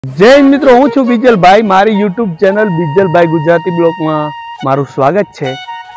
जय हिंद मित्रों, हूँ छू बीजल भाई। मारी यूट्यूब चैनल बीजल भाई गुजराती ब्लॉग में मारू स्वागत है।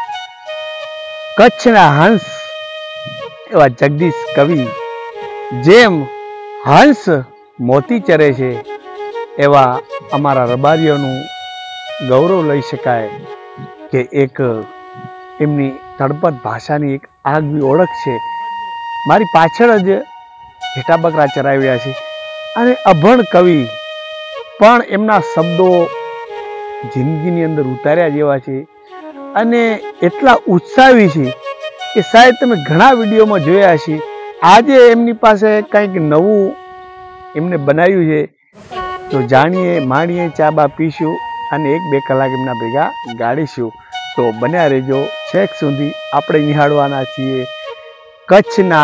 कच्छना हंस एवा जगदीश कवि जेम हंस मोती चरे छे एवा अमारा रबारीओनुं गौरव लई शकाय के एक एमनी तड़पत भाषानी एक આગવી ઓળખ છે। મારી પાછળ જ ઘેટા બકરા ચરાવ્યા છે અને અભણ કવિ પણ એમના શબ્દો જિંદગીની અંદર ઉતાર્યા જેવા છે અને એટલા ઉત્સાહી છે કે શાયદ તમે ઘણા વિડીયોમાં જોયા છે। આજે એમની પાસે કંઈક નવું એમને બનાવ્યું છે, તો જાણીએ માણીએ, ચા બા પીશું અને 1-2 કલાક એમના ભેગા ગાડીશું। તો બન્યા રહેજો, છેક સુધી આપણે નિહાળવાના છીએ કચ્છના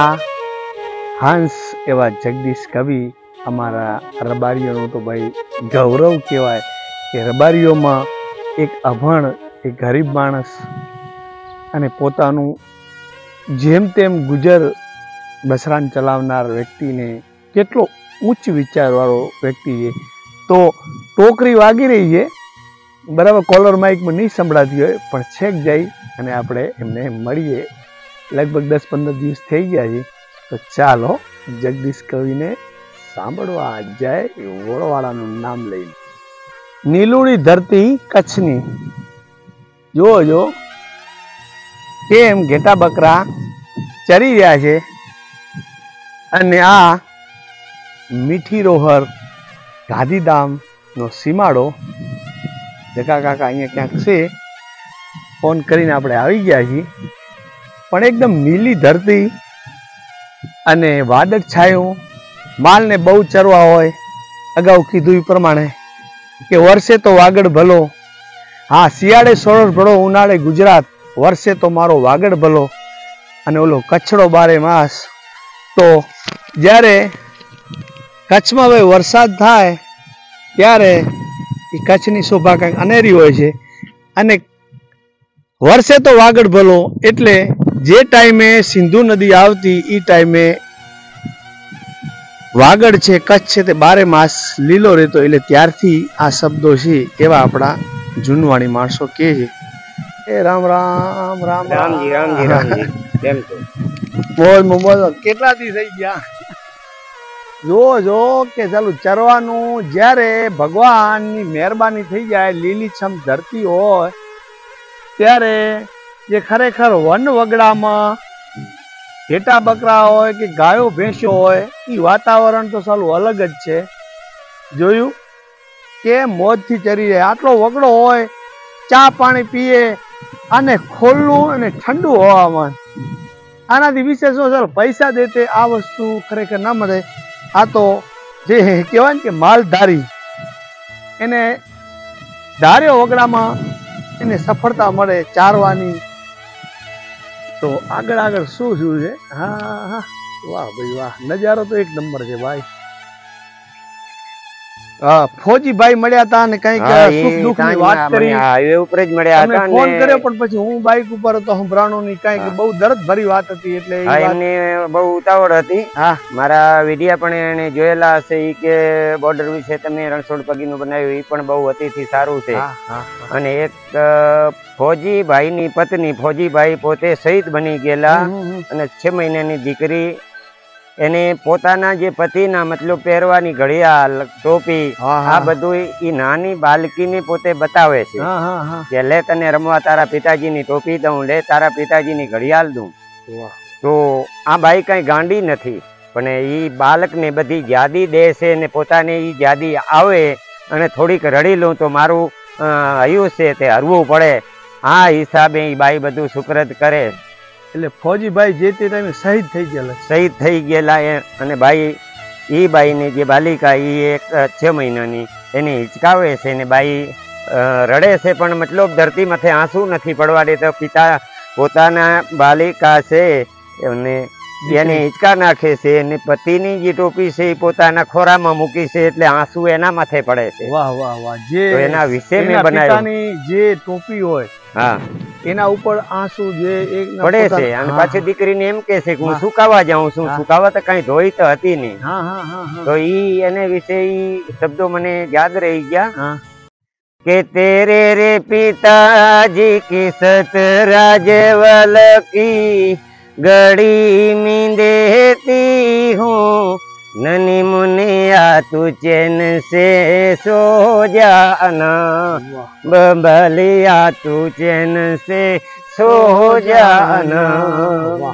હંસ એવા જગદીશ કવિ। અમારા રબારીઓનું તો ભાઈ ગૌરવ કહેવાય કે રબારીઓમાં એક અભણ, એક ગરીબ માણસ અને પોતાનું જેમ તેમ ગુજર બસરાન ચલાવનાર વ્યક્તિને કેટલો ઉચ્ચ વિચારવાળો વ્યક્તિ છે। તો ટોકરી વાગી રહી છે, બરાબર, કોલર માઇકમાં નહીં સંભળાતી હોય, પણ છેક જઈ અને આપણે એમને મળીએ। લગભગ 10-15 દિવસ થઈ ગયા છે, તો ચાલો જગદીશ કવિને સાંભળવા જાય વોળવાળાનું નામ લઈને। નીલુડી ધરતી કચ્છની, જો કેમ ઘેટા બકરા ચરી રહ્યા છે અને આ મીઠી રોહર ગાંધીધામનો સીમાડો જગા કાકા અહીંયા ક્યાંક છે, ફોન કરીને આપણે આવી ગયા છીએ। પણ એકદમ નીલી ધરતી અને વાદળ છાયું, માલને બહુ ચરવા હોય। અગાઉ કીધું એ પ્રમાણે કે વર્ષે તો વાગડ ભલો, હા, શિયાળે સોરઠ ભળો, ઉનાળે ગુજરાત, વર્ષે તો મારો વાગડ ભલો અને ઓલો કચ્છડો 12 માસ। તો જ્યારે કચ્છમાં હવે વરસાદ થાય ત્યારે એ કચ્છની શોભા કંઈક અનેરી હોય છે અને વર્ષે તો વાગડ ભલો એટલે જે ટાઈમે સિંધુ નદી આવતી એ ટાઈમે વાગડ છે, કચ્છ છે તે 12 માસ લીલો રહેતો, એટલે ત્યારથી આ શબ્દો છે એવા આપણા જૂનવાણી માણસો કહે છે। એ રામ રામ રામ રામજી રામજી રામજી કેમ છો? બોલ કેટલા દી થઈ ગયા? જો કે ચાલુ ચરવાનું જ્યારે ભગવાનની મહેરબાની થઈ જાય, લીલીછમ ધરતી હોય ત્યારે જે ખરેખર વન વગડામાં ઘેટા બકરા હોય કે ગાયો ભેંસો હોય એ વાતાવરણ તો સાલું અલગ જ છે। જોયું કે મોજથી ચરી જાય, આટલો વગડો હોય, ચા પાણી પીએ અને ખોલ્લું અને ઠંડુ હવામાન, આનાથી વિશેષ ચાલો પૈસા દેતે આ વસ્તુ ખરેખર ના મળે। આ તો જે કહેવાય ને કે માલધારી એને ધાર્યો વગડામાં એને સફળતા મળે ચારવાની। તો આગળ શું છે? હા, વાહ ભાઈ વાહ, નજારો તો એક નંબર છે ભાઈ। હા, ફોજીભાઈ મળ્યા હતા અને કંઈક સુખ દુઃખની વાત કરી, હાઈવે ઉપર જ મળ્યા હતા, ફોન કર્યો પણ પછી હું બાઇક ઉપર હતો, સંભળાણો ની કંઈક બહુ દર્દ ભરી વાત હતી, એટલે એમની બહુ ઉતાવળ હતી। હા, મારા વિડિયા પણ એને જોયેલા હશે, ઈ કે બોર્ડર વિશે તમે રણછોડ પગીનું બનાવ્યું, ઈ પણ બહુ અતિથી સારું છે। અને એક ફોજીભાઈ ની પત્ની, ફોજીભાઈ પોતે શહીદ બની ગયેલા અને 6 મહિનાની દીકરી, એને પોતાના જે પતિના મતલબ પહેરવાની ઘડિયાળ, ટોપી, આ બધું ઈ નાની બાળકીને પોતે બતાવે છે કે લે તને રમવા તારા પિતાજીની ટોપી દઉં, લે તારા પિતાજીની ઘડિયાળ દઉં। તો આ બાઈ કઈ ગાંડી નથી, પણ ઈ બાળકને બધી યાદી દે છે ને પોતાને ઈ યાદી આવે અને થોડીક રડી લઉં તો મારું હયું છે તે હરવું પડે, આ હિસાબે ઈ બાઈ બધું સુકરત કરે। એટલે ફોજીભાઈ જે તે ટાઈમે શહીદ થઈ ગયેલા અને બાઈ ઈ બાઈની જે બાલિકા ઈ એક 6 મહિનાની એને હિચકાવે છે ને બાઈ રડે છે, પણ મતલબ ધરતી માથે આંસુ નથી પડવા દેતો। પિતા પોતાના બાલિકા છે અને એને હિચકા નાખે છે અને પતિની જે ટોપી છે એ પોતાના ખોરામાં મૂકી છે, એટલે આંસુ એના માથે પડે છે। વાહ વાહ વાહ, જે એના વિશે મેં બનાવ્યું જે ટોપી હોય, હા, એના ઉપર આંસુ જે એક પડે છે અને પાછી દીકરીને એમ કે છે કે હું સુકાવા જાઉં છું. સુકાવા તો કઈ ધોઈ તો હતી નહીં. તો ઈ એને વિશે ઈ શબ્દો મને યાદ રહી ગયા કે તેરે રે પિતાજી કી સતરાજવલ કી गड़ी में देती हूँ ननी मुनिया तू चैन से सो जाना बबलिया तू चैन से सो जाना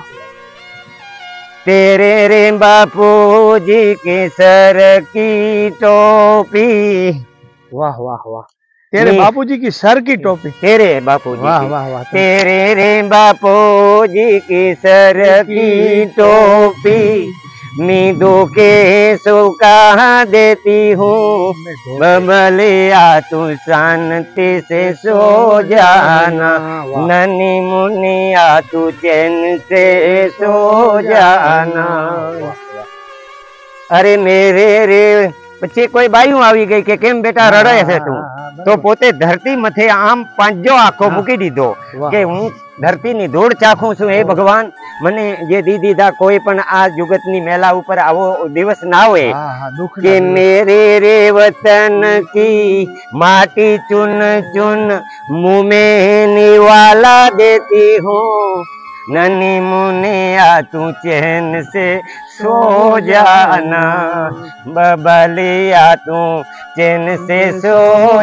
तेरे रे बापू जी के सर की टोपी वाह वाह वाह तेरे बापूजी की सर की टोपी तेरे बापूजी वाह वाह वाह तेरे रे बापूजी की सर की टोपी नींदो के सुखा देती हूँ बबलिया तू शांति से सो जाना ननी मुनिया तू चैन से सो जाना अरे मेरे रे પછી કોઈ બાયું આવી ગઈ કે કેમ બેટા રડે છે તું તો પોતે ધરતી મથે આમ પાંજો આખો મૂકી દીધો કે હું ધરતીની ધૂળ ચાખું છું હે ભગવાન મને જે દી દીધા કોઈ પણ આ જગતની મેલા ઉપર આવો દિવસ ના હોય કે મેરે રે વતન કી માટી ચુન ચુન મુંહ में निवाला देती हूँ ननी मुनिया तू चैन से सो जाना बबलिया तू चैन से सो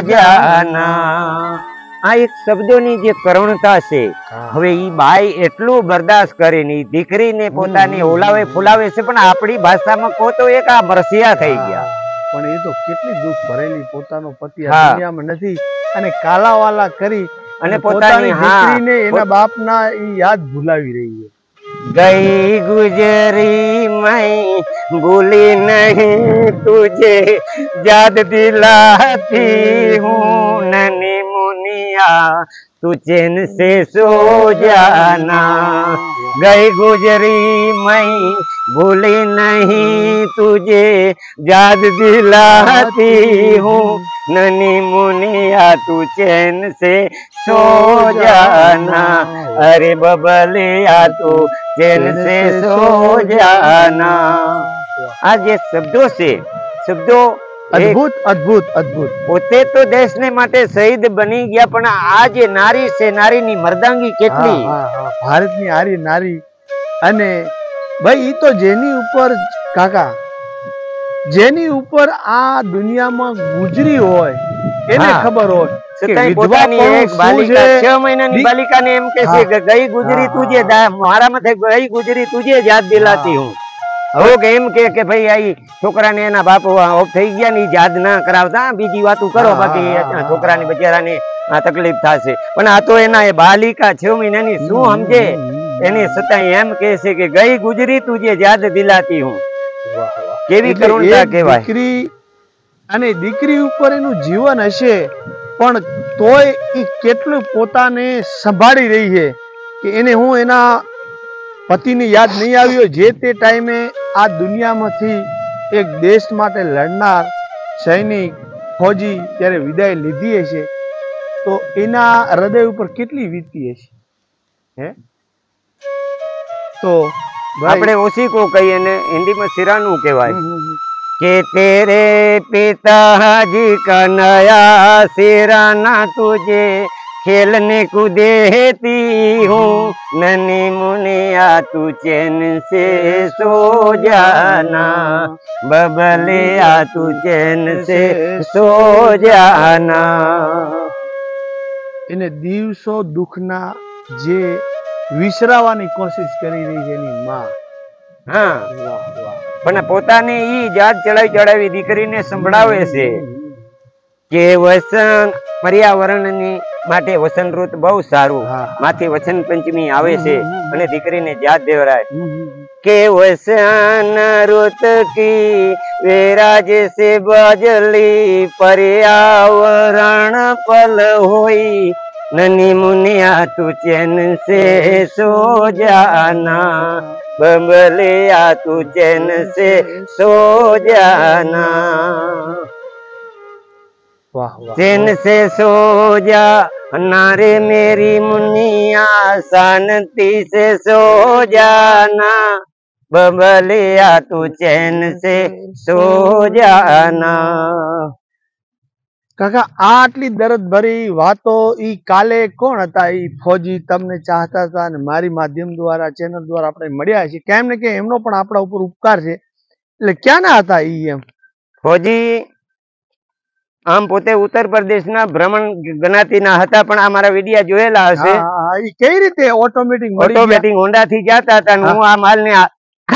जाना આ એક શબ્દોની જે કરુણતા છે હવે ઈ બાઈ એટલું બરદાસ્ત કરે ની દીકરીને પોતાની ઓલાવે ફુલાવે છે પણ આપણી ભાષામાં કહો તો એક આ મરસિયા થઈ ગયા પણ એ તો કેટલી દુઃખ ભરેલી પોતાનો પતિ આ દુનિયામાં નથી અને કાલાવાલા કરી અને પોતાની દીકરીને એના બાપના ઈ યાદ ભૂલાવી રહી છે गई गुजरी मैं भूली नहीं तुझे याद दिलाती हूँ ननी मुनिया तू चैन से सो जाना गई गुजरी मैं भूली नहीं तुझे याद दिलाती हूँ ननी मुनिया तू चैन से सो जाना अरे बबलिया तू चैन से सो जाना આ જે શબ્દો છે શબ્દો અદ્ભુત અદ્ભુત અદ્ભુત પોતે તો દેશને માટે શહીદ બની ગયા પણ આ જે નારી છે નારીની મર્દાંગી કેટલી ભારતની આરી નારી અને ભાઈ ઈ તો જેની ઉપર કાકા જેની ઉપર આ દુનિયામાં ગુજરી હોય એને ખબર હોય પોતાની એક બાલિકા 6 મહિનાની બાલિકાને એમ કે છે કે ગઈ ગુજરી તુજે મારા માથે ગઈ ગુજરી તુજે યાદ દિલાતી હું હવે કે એમ કે ભાઈ આઈ છોકરાને એના બાપ ઓફ થઈ ગયા ને યાદ ના કરાવતા બીજી વાતો કરો બાકી છોકરાની બચારાને આ તકલીફ થશે પણ આ તો એના એ બાલિકા 6 મહિનાની શું સમજે એની છતાં એમ કે છે કે ગઈ ગુજરી તુજે યાદ દિલાતી હું કેવી કરુણતા કહેવાય દીકરી અને દીકરી ઉપર એનું જીવન હશે પણ તોય ઈ કેટલું પોતાને સંભાળી રહી છે કે એને હું એના પતિની યાદ નહીં આવ્યો જે તે ટાઈમે આ દુનિયામાંથી એક દેશ માટે લડનાર સૈનિક ફૌજી ત્યારે વિદાય લીધી હશે તો એના હૃદય ઉપર કેટલી વીતી હશે હે તો આપણે ઓછી કો કહીએ ને હિન્દીમાં સિરાનું કહેવાય કે તેરે પિતાજી કા નયા સિરાના તુજે खेलने को देती हूँ ननी मुनिया तू चैन से सो जाना बबलिया तू चैन से सो जाना એને દિવસો દુઃખના જે વિસરાવાની કોશિશ કરી રહી છે એની માં હા પણ પોતાને ઈ જાત ચડાવી દીકરીને સંભળાવે છે કે વસન પર્યાવરણની માટે વસન ઋતુ બહુ સારું માથી વસન પંચમી આવે છે અને દીકરીને યાદ દેવરાય કે વસન ઋતુ કી વેરાજ સે બજલી પર્યાવરણ પલ હોઈ નની મુનિયા તું ચેન સે સો જાના બબલિયા તું ચેન સે સો જાના चैन से सो जा अन्ना रे मेरी मुनिया शांति से सो जाना, बबलिया तू चैन से सो जाना। કાકા આટલી દર્દ ભરી વાતો ઈ કાલે કોણ હતા? ઈ ફોજી તમને ચાહતા હતા અને મારી માધ્યમ દ્વારા ચેનલ દ્વારા આપણે મળ્યા છીએ, કેમ ને કે એમનો પણ આપણા ઉપર ઉપકાર છે, એટલે ક્યાંના હતા ઈ? એમ ફોજી આમ પોતે ઉત્તર પ્રદેશના ભ્રમણ જ્ઞાતિના હતા, પણ આ મારા વિડિયા જોયેલા હશે. ઈ કઈ રીતે ઓટોમેટિક હોન્ડા થી જતા હતા ને હું આ માલ ને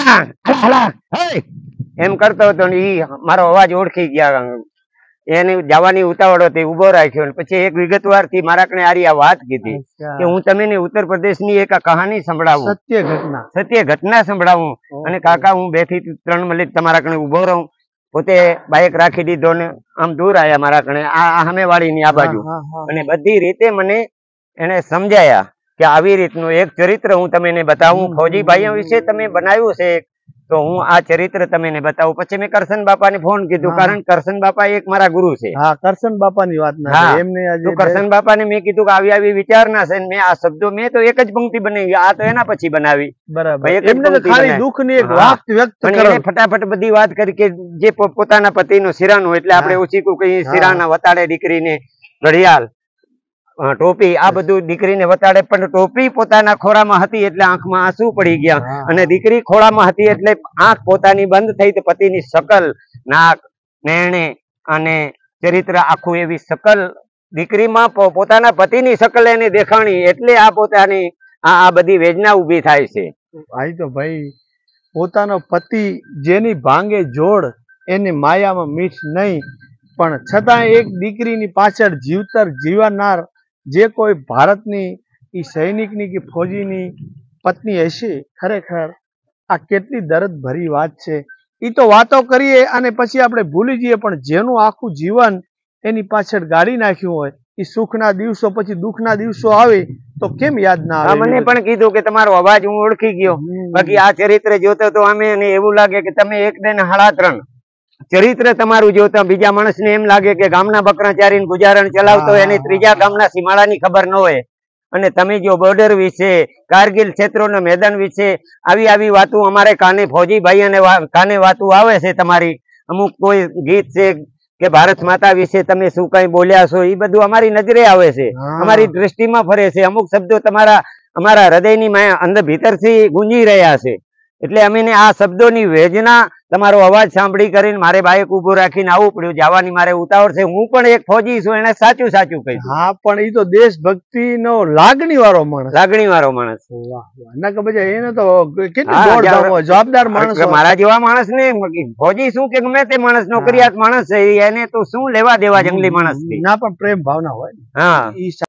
એમ કરતો હતો ને ઈ મારો અવાજ ઓળખી ગયા. એની જવાની ઉતાવળ હતી, ઉભો રાખ્યો. પછી એક વિગતવાર થી મારા કણે આરી આ વાત કીધી કે હું તમને ઉત્તર પ્રદેશ ની એક કહાની સંભળાવું, સત્ય ઘટના સંભળાવું. અને કાકા હું 2 થી 3 મિનિટ તમારા કણે ઉભો રહું. પોતે બાઇક રાખી દીધો ને આમ દૂર આયા મારા કણે, આ સામેવાળી ની આ બાજુ, અને બધી રીતે મને એને સમજાયા કે આવી રીતનું એક ચરિત્ર હું તમને બતાવું. ફૌજી ભાઈઓ વિશે તમે બનાવ્યું છે તો હું આ ચરિત્ર તમને બતાવું. પછી મેં કરશન બાપા ને ફોન કીધું, કારણ કરશન બાપા એક મારા ગુરુ છે. કરશન બાપા ની વાત કરશન બાપા ને મેં કીધું કે આવી આવી વિચારના છે. મેં આ શબ્દો મેં તો એક જ પંક્તિ બનાવી, આ તો એના પછી બનાવી. ફટાફટ બધી વાત કરી કે જે પોતાના પતિનું શિરાનું, એટલે આપણે ઓછીકું કહીએ શિરાના વતાડે દીકરીને ઘડિયાળ ટોપી, આ બધું દીકરીને વતાડે. પણ ટોપી પોતાના ખોળામાં હતી એટલે આંખમાં આંસુ પડી ગયા, અને દીકરી ખોળામાં હતી એટલે આંખ પોતાની બંધ થઈ. તો પતિની શકલ, નાક, નેણે અને ચરિત્ર આખું એવી શકલ દીકરીમાં પોતાના પતિની શકલ એને દેખાણી, એટલે આ પોતાની આ બધી વેદના ઉભી થાય છે. ભાઈ તો ભાઈ પોતાનો પતિ જેની ભાંગે જોડ એને માયામાં મીઠ નહીં, પણ છતાં એક દીકરીની પાછળ જીવતર જીવનાર જે કોઈ ભારતની ઈ સૈનિકની કે ફૌજીની પત્ની હશે, ખરેખર આ કેટલી દર્દ ભરી વાત છે. ઈ તો વાતો કરીએ અને પછી આપણે ભૂલી જઈએ, પણ જેનું આખું જીવન એની પાછળ ગાળી નાખ્યું હોય, એ સુખના દિવસો પછી દુઃખના દિવસો આવે તો કેમ યાદ ના આવે? મને પણ કીધું કે તમારો અવાજ હું ઓળખી ગયો. બાકી આ ચરિત્ર જોતો તો અમે એવું લાગે કે તમે 1 2 ને 3.5 ચરિત્ર તમારું જોતા બીજા માણસને એમ લાગે કે ગામના બકરા ચારીને ગુજારણ ચલાવતો હોય અને ત્રીજા ગામના સીમાડાની ખબર ન હોય. અને તમે જો બોર્ડર વિશે, કારગિલ ક્ષેત્રોના મેદાન વિશે આવી વાતો અમારે કાને, ફૌજી ભાઈ અને કાને વાતો આવે છે તમારી. અમુક કોઈ ગીત છે કે ભારત માતા વિશે તમે શું કઈ બોલ્યા છો, એ બધું અમારી નજરે આવે છે, અમારી દ્રષ્ટિમાં ફરે છે. અમુક શબ્દો અમારા હૃદયની અંદર ભીતરથી ગુંજી રહ્યા છે. એટલે અમે આ શબ્દોની વેદના, તમારો અવાજ સાંભળી કરીને મારે બાઇક ઉભો રાખીને આવવું પડ્યું. જવાની મારે ઉતાવળ છે. હું પણ એક ફૌજી છું, એને સાચું કહ્યું. હા, પણ એ તો દેશભક્તિ નો લાગણી વાળો માણસ. ના કે પછી એને તો કેટલી જવાબદાર માણસ. મારા જેવા માણસ ને ફૌજી શું કે ગમે તે માણસ, નોકરિયાત માણસ છે, એને તો શું લેવા દેવા જંગલી માણસ. ના, પણ પ્રેમ ભાવના હોય. હા.